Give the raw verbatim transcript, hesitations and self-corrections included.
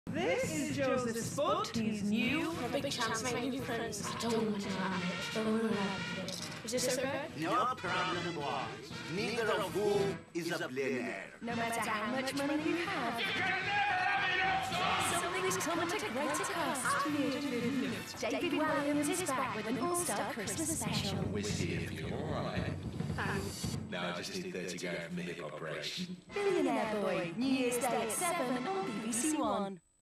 This is Joseph's boat. He's new. A big chance to make new friends. I don't want to land it. I want to land it. Is this okay? No problem, boys. Neither of you is a billionaire. No matter how much money you have, You can never have enough! something's come at a greater cost. David Williams is back with an all-star Christmas special. Whiskey if you're alright. Thanks. Now I just need thirty grand from the hip operation. Billionaire Boy, New Year's Day at seven on B B C One.